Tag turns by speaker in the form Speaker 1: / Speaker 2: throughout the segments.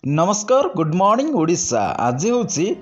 Speaker 1: नमस्कार good morning Odisha. आज हूँ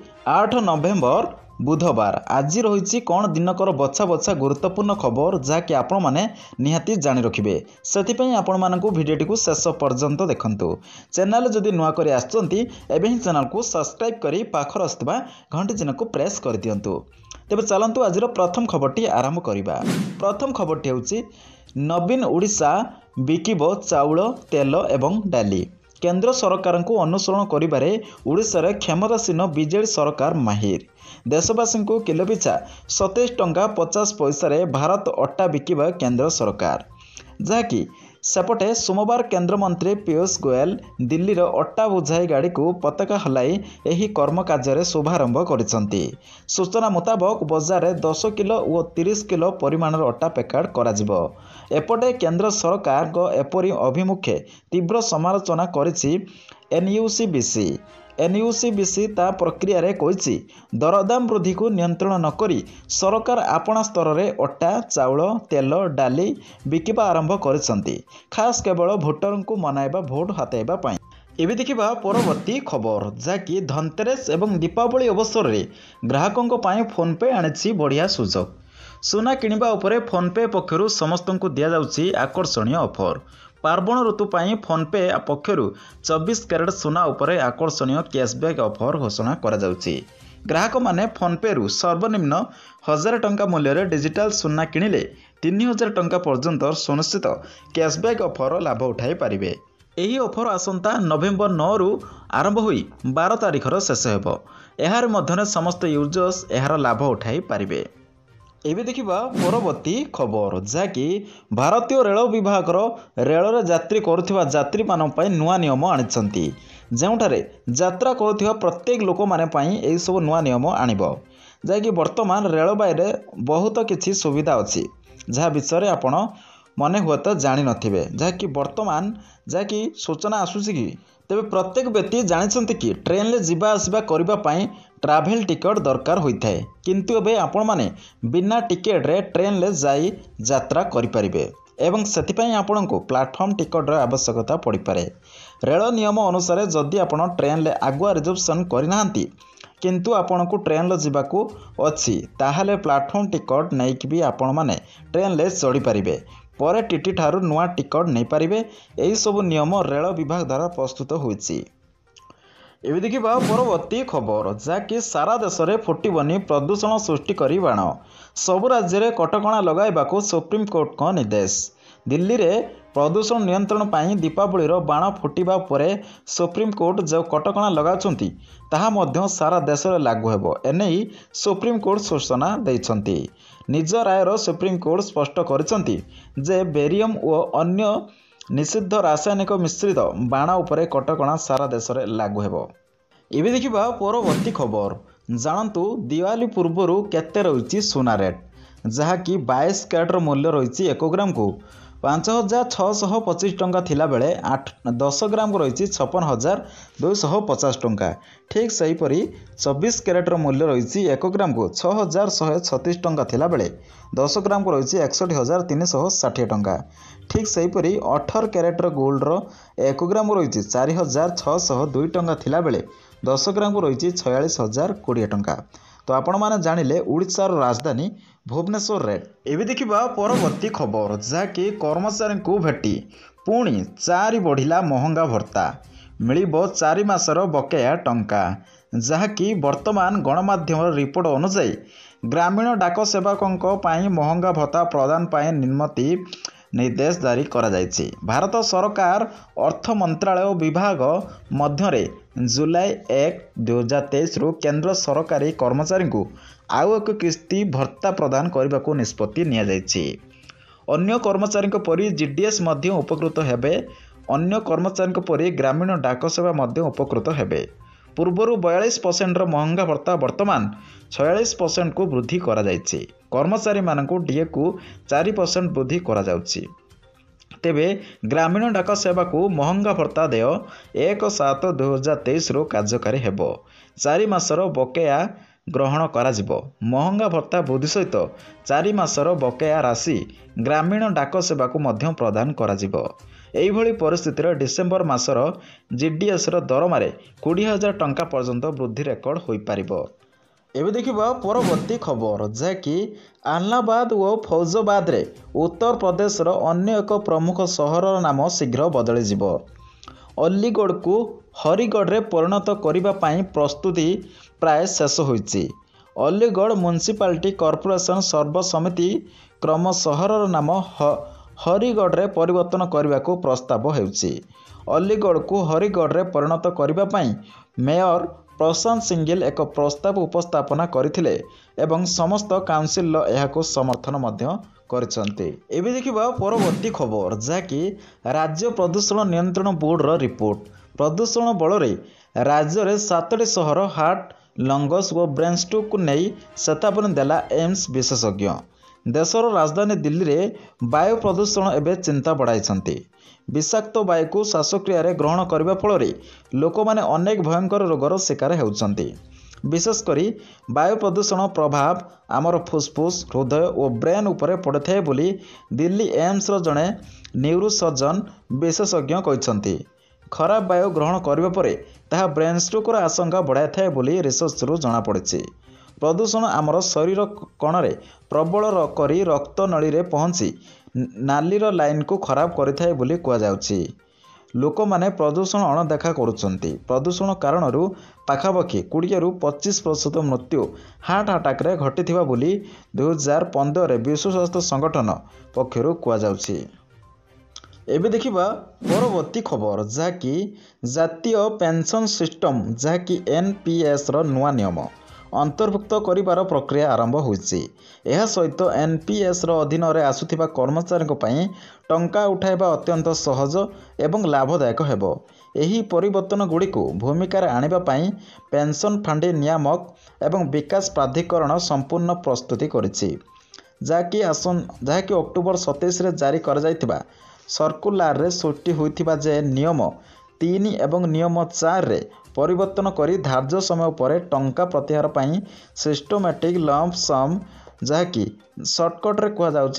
Speaker 1: 8 नवेम्बर बुधवार। आज रही कौन दिनकर बछा बछा गुरुत्वपूर्ण खबर जहाँकि आपण मैंने निहाती जानी रखिए। से आपण मानक भिडियोटी को शेष पर्यंत देखंतु। चैनल जदि नुआ कर आसुँच चैनल को सब्सक्राइब कर पाखर आसुवा घंटी चिन्ह को प्रेस कर दिंतु। तेज चलतु आज प्रथम खबरटी आरंभ करवा। प्रथम खबरटी हूँ नवीन ओडिशा बिकिब चाउल तेल एवं डाली। केंद्र सरकार को अनुसरण करिबारे ओडिशा रे क्षमतासीन बीजेडी सरकार माहिर। देशवासी को किलो पिछा 27 टंका 50 पैसा रे भारत अट्टा बिकिबा केंद्र सरकार। जहाँकि सेपटे सोमवार केंद्र मंत्री पीयूष गोयल दिल्ली रो अट्टा बोझाई गाड़ी को पताका हलाई एही कर्म कार्य शुभारंभ करिसंती। सूचना मुताबक बजार रे 10 किलो और 30 किलो परिमाणर अट्टा पैकेट कराजिबो। एपटे केंद्र सरकार को एपरी अभिमुखे तीव्र समालोचना करिछि एनयूसीबीसी। एनयूसीबीसी ता प्रक्रिया रे कहिछि दरदाम वृद्धि को नियंत्रण न करी सरकार आपणा स्तर रे अट्टा चाउल तेल डाली बिकिबा आरंभ करिसंती, खास केवल भोटर को मनाइबा भोट हातेबा पई। एबे देखिबा परवर्ती खबर जहाँकि धनतेरस एवं दीपावली अवसर रे ग्राहकों पाई फोन पे आनिछि बढ़िया सुजोग। सुना किनिबा उपरे फोन पे पक्षरु समस्तंकु दिया जाउछि आकर्षणीय ऑफर। पार्वण ऋतु पाई फोन पे पक्षरु 24 कैरेट सुना उपरे आकर्षणीय कैशबैक ऑफर घोषणा करा जाउछि। ग्राहक माने फोन पे रु सर्वनिम्न 1000 टंका मूल्य रे डिजिटल सुना किनिले 3000 टंका पर्यंत सुनिश्चित कैशबैक ऑफर लाभ उठाई पारिबे। एही ऑफर आसंता नवेम्बर 9 रु आरंभ होई 12 तारिख रो शेष हेबो। एहार मध्यने समस्त यूजर्स एहार लाभ उठाई पारिबे। एबे देखिबा परवर्ती खबर जहाँकि भारतीय रेल विभाग रेल यात्री करुवा यात्री मान पई नुआ नियम आनिछंती। जोंठारे यात्रा करुवा प्रत्येक लोक माने पई एही सब नुआ नियम आनिबो। जहाँकि वर्तमान रेलबाई रे बहुत किछि सुविधा अछि जहाँ विषय आपण मने हुए तो जानी नथिबे। जहाँकि वर्तमान जहाँकि सूचना आसुछि कि तेबे प्रत्येक व्यक्ति जानिछंती कि ट्रेन ले जिबा आसिबा करिबा पई ट्रैवल टिकट दरकार होता है, किंतु एबे आपण माने बिना टिकेट रे ट्रेन ले जाई यात्रा करि परिबे एवं सेतिपई आपण को प्लेटफॉर्म टिकट रे आवश्यकता पड़ी पारे। रेल नियम अनुसार जदि आपण ट्रेन ले आगुआ रिजर्वेशन करिनाहांती किंतु आपण को ट्रेन ले जिबाकू अछि ताहाले प्लेटफॉर्म टिकट नैकि भी आपण माने ट्रेन ले चढ़ी पारिबे। परे टीटी ठारू नुआ टिकट नहीं पारिबे। एही सब नियम रेल विभाग द्वारा प्रस्तुत होइछि। एबे देखिबा परवर्ती खबर जहाँकि सारा देश में फुटबनी प्रदूषण सृष्टि करी बाण। सबु राज्य में कटकणा लगाइबाकू सुप्रीम कोर्ट का निर्देश। दिल्ली में प्रदूषण नियंत्रण पाई दीपावली बाण फुटिबा परे सुप्रीम कोर्ट जो कटकणा लगाउछंती ताहा मध्य सारा देश में लागू हेबो। एनेई सुप्रीम कोर्ट सूचना दैछंती। निज रायर सुप्रीम कोर्ट स्पष्ट करिसंती जे बेरियम और अन्य निषिद्ध रासायनिक मिश्रित बाण उपरे कटकणा सारा देश में लागू हेबो। एबे देखिबा परवर्ती खबर जानतु दिवाली पूर्वरु केते रहिछि सोना रेट जहाँकि 22 कैरेट मूल्य रही 1 ग्राम को 5625 टंका थिला बेले 10 ग्राम को रही 56,250 टंका। ठीक सेहीपरि 24 कैरेट मूल्य रही 1 ग्राम को 6,136 टंका थिला बेले 10 ग्राम को रही 61,360 टंका। ठीक सेहीपरि 18 कैरेट गोल्ड 1 ग्राम रही 4,602 टंका थिला बेले 10 ग्राम को रही 46,020 टंका। तो आपण माने जानिले ओडिशार राजधानी भुवनेश्वर रेट। एबे देखिबा परवर्ती खबर जहाँकि कर्मचारी को भेटी पुणी 4 बढ़िला महंगा भत्ता मिलिबो 4 मासर बकेया टंका। जहाँकि वर्तमान गणमाध्यम रिपोर्ट अनुसार ग्रामीण डाक सेवकों पाई महंगा भत्ता प्रदान पाई निम्नति निर्देश जारी करा जायछि। भारत सरकार अर्थ मंत्रालय विभाग मध्यरे जुलाई 1, 2023 रु केंद्र सरकारी कर्मचारी को आउ एक किस्ती भत्ता प्रदान करने को निष्पत्ति निया जायछि। अन्य कर्मचारी परि जीडीएस मध्य उपकृत हेबे। अन्य कर्मचारी परि ग्रामीण डाक सेवा मध्य उपकृत हेबे। पूर्वर 42% महंगा भत्ता वर्तमान 46% को वृद्धि करा जायछि। कर्मचारी मानक डीए को 4% वृद्धि करा जाउछि। तेबे ग्रामीण डाक सेवा को महंगा भत्ता देय 1/7/2023 रु कार्यकारी हेबो। 4 मासर बकेया ग्रहण कराजिबो। महंगा भत्ता वृद्धि सहित 4 मासर बकेया राशि ग्रामीण डाक सेवा को मध्य प्रदान कराजिबो। ଏହିଭଳି ପରିସ୍ଥିତିରେ ଡିସେମ୍ବର ମାସର GDSର ଦରମାରେ 20,000 ଟଙ୍କା ପର୍ଯ୍ୟନ୍ତ ବୃଦ୍ଧି ରେକର୍ଡ ହୋଇପାରିବ। ଏବେ ଦେଖିବା ପରବର୍ତ୍ତୀ ଖବର, ଯାହାକି ଆହ୍ଲାବାଦ ଓ ଫୈଜାବାଦରେ ଉତ୍ତରପ୍ରଦେଶର ଅନ୍ୟ ଏକ ପ୍ରମୁଖ ସହରର ନାମ ଶୀଘ୍ର ବଦଳିଯିବ। ଅଲିଗଡ଼କୁ ହରିଗଡ଼ରେ ପରିଣତ କରିବା ପାଇଁ ପ୍ରସ୍ତୁତି ପ୍ରାୟ ଶେଷ ହୋଇଛି। ଅଲିଗଡ଼ ମ୍ୟୁନିସିପାଲିଟି କର୍ପୋରେସନ ସର୍ବସମ୍ମତି କ୍ରମ ସହରର ନାମ ହରିଗଡ଼ରେ ପରିବର୍ତ୍ତନ କରିବାକୁ ପ୍ରସ୍ତାବ ହେଉଛି। ଅଲିଗଡ଼କୁ ହରିଗଡ଼ରେ ପରିଣତ କରିବା ପାଇଁ ମେୟର ପ୍ରଶାନ୍ତ ସିଙ୍ଗଲ ଏକ ପ୍ରସ୍ତାବ ଉପସ୍ଥାପନା କରିଥିଲେ ଏବଂ ସମସ୍ତ କାଉନସିଲର ଏହାକୁ ସମର୍ଥନ ମଧ୍ୟ କରିଛନ୍ତି। ଏବେ ଦେଖିବା ପରବର୍ତ୍ତୀ ଖବର, ଯାହାକି ରାଜ୍ୟ ପ୍ରଦୂଷଣ ନିୟନ୍ତ୍ରଣ ବୋର୍ଡର ରିପୋର୍ଟ। ପ୍ରଦୂଷଣ ବଳରେ ରାଜ୍ୟରେ 7ଟି ସହର ହାର୍ଟ, ଲଙ୍ଗସ୍ ଓ ବ୍ରେନ୍ ଷ୍ଟ୍ରୋକକୁ ନେଇ ଚେତାବନୀ ଦେଲା ଏମ୍ସ ବିଶେଷଜ୍ଞ। ଦେଶର ରାଜଧାନୀ ଦିଲ୍ଲୀରେ ବାୟୁ ପ୍ରଦୂଷଣ ଏବେ ଚିନ୍ତା ବଢ଼ାଇଛନ୍ତି। ବିଷାକ୍ତ ବାୟୁକୁ ଶ୍ୱାସକ୍ରିୟାରେ ଗ୍ରହଣ କରିବା ଫଳରେ ଲୋକମାନେ ଅନେକ ଭୟଙ୍କର ରୋଗର ଶିକାର ହେଉଛନ୍ତି। ବିଶେଷ କରି ବାୟୁ ପ୍ରଦୂଷଣ ପ୍ରଭାବ ଆମର ଫୁସ୍ଫୁସ୍, ହୃଦୟ ଓ ବ୍ରେନ୍ ଉପରେ ପଡ଼ିଥାଏ ବୋଲି ଦିଲ୍ଲୀ ଏମ୍ସର ଜଣେ ନ୍ୟୁରୋସର୍ଜନ ବିଶେଷଜ୍ଞ କହିଛନ୍ତି। ଖରାପ ବାୟୁ ଗ୍ରହଣ କରିବା ପରେ ତାହା ବ୍ରେନ୍ ଷ୍ଟ୍ରୋକର ଆଶଙ୍କା ବଢ଼ାଇଥାଏ ବୋଲି ରିସର୍ଚ୍ଚରୁ ଜଣାପଡ଼ିଛି। ପ୍ରଦୂଷଣ ଆମର ଶରୀର କଣରେ ପ୍ରବଳ କରି ରକ୍ତ ନଳୀରେ ପହଞ୍ଚି ନାଲିର ଲାଇନକୁ ଖରାପ କରିଥାଏ ବୋଲି କୁହାଯାଉଛି। ଲୋକମାନେ ପ୍ରଦୂଷଣ ଅଣଦେଖା କରୁଛନ୍ତି। ପ୍ରଦୂଷଣ କାରଣରୁ ପାଖାପାଖି 20ରୁ 25% ମୃତ୍ୟୁ ହାର୍ଟ ଆଟାକରେ ଘଟିଥିବା ବୋଲି 2015ରେ ବିଶ୍ୱ ସ୍ୱାସ୍ଥ୍ୟ ସଂଗଠନ ପକ୍ଷରୁ କୁହାଯାଉଛି। ଏବେ ଦେଖିବା ପରବର୍ତ୍ତୀ ଖବର, ଯାହାକି ଜାତୀୟ ପେନ୍ସନ ସିଷ୍ଟମ ଯାହାକି NPSର ନୂଆ ନିୟମ ଅନ୍ତର୍ଭୁକ୍ତ କରିବାର ପ୍ରକ୍ରିୟା ଆରମ୍ଭ ହୋଇଛି। ଏହା ସହିତ NPSର ଅଧୀନରେ ଆସୁଥିବା କର୍ମଚାରୀଙ୍କ ପାଇଁ ଟଙ୍କା ଉଠାଇବା ଅତ୍ୟନ୍ତ ସହଜ ଏବଂ ଲାଭଦାୟକ ହେବ। ଏହି ପରିବର୍ତ୍ତନଗୁଡ଼ିକୁ ଭୂମିକାରେ ଆଣିବା ପାଇଁ ପେନ୍ସନ ଫାଣ୍ଡି ନିୟାମକ ଏବଂ ବିକାଶ ପ୍ରାଧିକରଣ ସମ୍ପୂର୍ଣ୍ଣ ପ୍ରସ୍ତୁତି କରିଛି, ଯାହାକି ଅକ୍ଟୋବର 27ରେ ଜାରି କରାଯାଇଥିବା ସର୍କୁଲାରରେ ସୃଷ୍ଟି ହୋଇଥିବା ଯେ ନିୟମ 3 ଏବଂ ନିୟମ 4ରେ ପରିବର୍ତ୍ତନ କରି ଧାର୍ଯ୍ୟ ସମୟ ପରେ ଟଙ୍କା ପ୍ରତ୍ୟାହାର ପାଇଁ ସିଷ୍ଟମେଟିକ୍ ଲମ୍ପ ସମ୍, ଯାହାକି ସର୍ଟକଟ୍ରେ କୁହାଯାଉଛି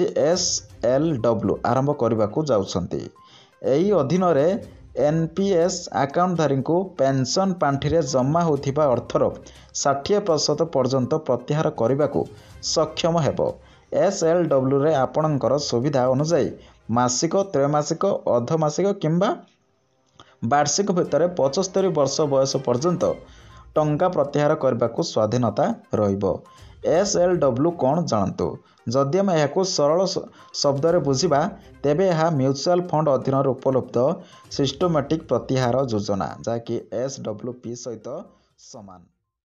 Speaker 1: SLW ଆରମ୍ଭ କରିବାକୁ ଯାଉଛନ୍ତି। ଏହି ଅଧୀନରେ NPS ଆକାଉଣ୍ଟଧାରୀଙ୍କୁ ପେନ୍ସନ ପାଣ୍ଠିରେ ଜମା ହୋଇଥିବା ଅର୍ଥର 60% ପର୍ଯ୍ୟନ୍ତ ପ୍ରତ୍ୟାହାର କରିବାକୁ ସକ୍ଷମ ହେବ। SLWରେ ଆପଣଙ୍କର ସୁବିଧା ଅନୁଯାୟୀ ମାସିକ, ତ୍ରୈମାସିକ, ଅର୍ଦ୍ଧମାସିକ କିମ୍ବା ବାର୍ଷିକ ଭିତରେ 75 ବର୍ଷ ବୟସ ପର୍ଯ୍ୟନ୍ତ ଟଙ୍କା ପ୍ରତ୍ୟାହାର କରିବାକୁ ସ୍ୱାଧୀନତା ରହିବ। SLW କ'ଣ ଜାଣନ୍ତୁ। ଯଦି ଆମେ ଏହାକୁ ସରଳ ଶବ୍ଦରେ ବୁଝିବା, ତେବେ ଏହା ମ୍ୟୁଚୁଆଲ ଫଣ୍ଡ ଅଧୀନରେ ଉପଲବ୍ଧ ସିଷ୍ଟମେଟିକ୍ ପ୍ରତ୍ୟାହାର ଯୋଜନା, ଯାହାକି SWP ସହିତ ସମାନ।